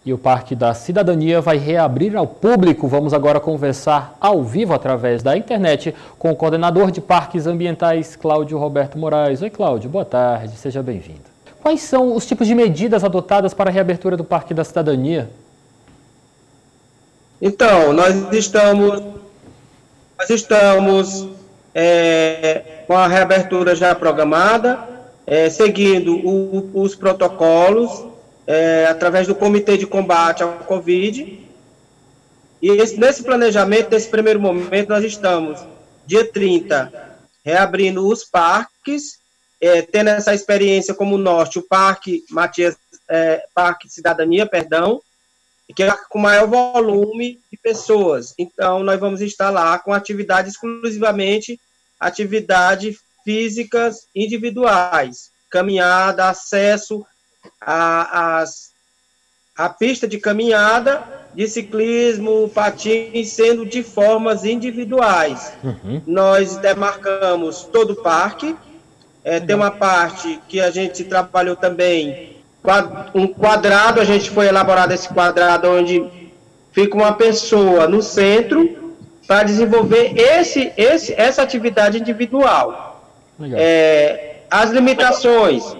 E o Parque da Cidadania vai reabrir ao público. Vamos agora conversar ao vivo através da internet com o coordenador de Parques Ambientais, Cláudio Roberto Moraes. Oi, Cláudio, boa tarde, seja bem-vindo. Quais são os tipos de medidas adotadas para a reabertura do Parque da Cidadania? Então, nós estamos com a reabertura já programada, seguindo os protocolos, através do Comitê de Combate ao Covid. E nesse planejamento, nesse primeiro momento, nós estamos, dia 30, reabrindo os parques, tendo essa experiência como o norte, o Parque Parque Cidadania, perdão, que é com maior volume de pessoas. Então, nós vamos estar lá com atividades exclusivamente atividades físicas individuais, caminhada, acesso à pista de caminhada, de ciclismo, patins, sendo de formas individuais. Nós demarcamos todo o parque, tem uma parte que a gente trabalhou também, um quadrado, a gente foi elaborado esse quadrado onde fica uma pessoa no centro para desenvolver essa atividade individual. As limitações,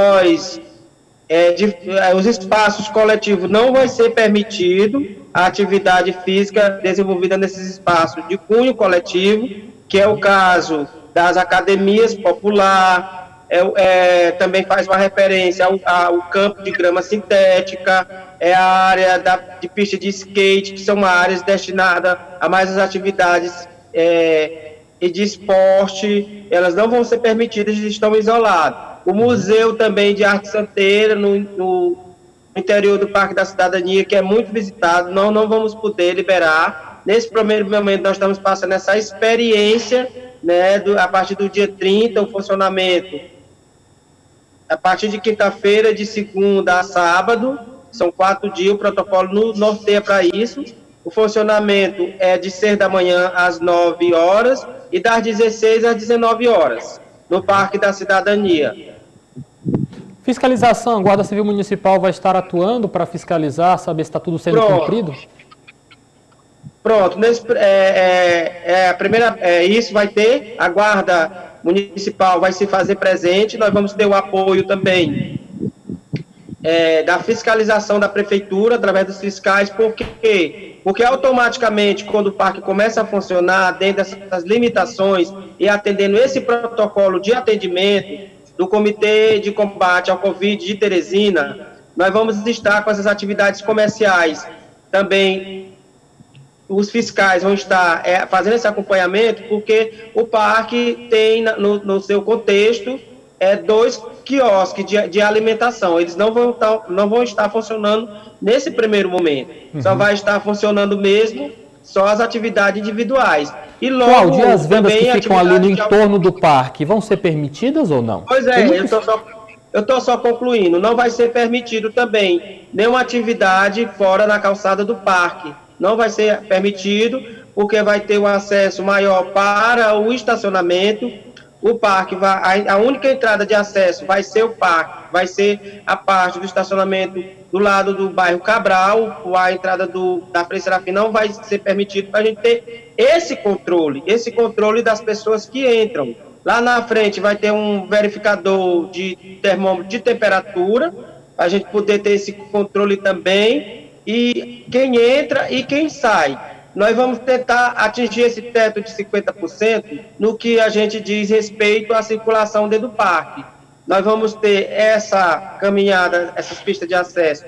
os espaços coletivos não vai ser permitido a atividade física desenvolvida nesses espaços de cunho coletivo, que é o caso das academias popular, também faz uma referência ao campo de grama sintética, a área de pista de skate, que são áreas destinadas a mais as atividades e de esporte, elas não vão ser permitidas, estão isoladas. O museu também de arte santeira no interior do Parque da Cidadania, que é muito visitado, não vamos poder liberar. Nesse primeiro momento nós estamos passando essa experiência, a partir do dia 30, o funcionamento a partir de quinta-feira, de segunda a sábado, são 4 dias, o protocolo norteia para isso. O funcionamento é de 6 da manhã às 9 horas e das 16 às 19 horas, no Parque da Cidadania. Fiscalização, a Guarda Civil Municipal vai estar atuando para fiscalizar, saber se está tudo sendo cumprido? Pronto, isso vai ter, a Guarda Municipal vai se fazer presente, nós vamos ter o apoio também da fiscalização da Prefeitura, através dos fiscais, porque automaticamente, quando o parque começa a funcionar, dentro dessas limitações e atendendo esse protocolo de atendimento do Comitê de Combate ao Covid de Teresina, nós vamos estar com essas atividades comerciais também. Os fiscais vão estar fazendo esse acompanhamento, porque o parque tem no seu contexto 2 quiosques de alimentação. Eles não vão estar funcionando nesse primeiro momento. Só vai estar funcionando mesmo só as atividades individuais. E logo, Cláudio, as vendas que ficam ali no entorno do parque vão ser permitidas ou não? Pois eu estou só concluindo. Não vai ser permitido também nenhuma atividade fora na calçada do parque. Não vai ser permitido, porque vai ter um acesso maior para o estacionamento. O parque a única entrada de acesso vai ser o parque, vai ser a parte do estacionamento do lado do bairro Cabral, a entrada da Frei Serafim não vai ser permitido, para a gente ter esse controle das pessoas que entram. Lá na frente vai ter um verificador de termômetro de temperatura, para a gente poder ter esse controle também. E quem entra e quem sai. Nós vamos tentar atingir esse teto de 50% no que a gente diz respeito à circulação dentro do parque. Nós vamos ter essa caminhada, essas pistas de acesso,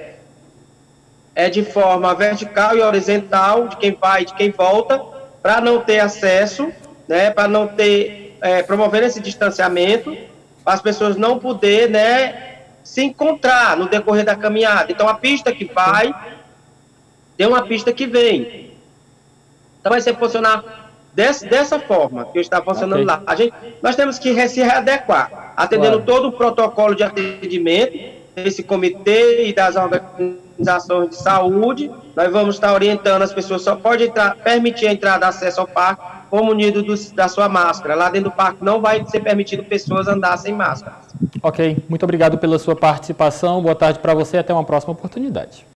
de forma vertical e horizontal, de quem vai e de quem volta, para não ter acesso, para não ter, promover esse distanciamento, para as pessoas não poderem se encontrar no decorrer da caminhada. Então, a pista que vai tem uma pista que vem. Então vai ser funcionar dessa forma que está funcionando lá. Nós temos que se readequar, atendendo todo o protocolo de atendimento desse comitê e das organizações de saúde. Nós vamos estar orientando as pessoas, só pode permitir a entrada, acesso ao parque, como munido da sua máscara. Lá dentro do parque não vai ser permitido pessoas andar sem máscara. Ok, muito obrigado pela sua participação. Boa tarde para você e até uma próxima oportunidade.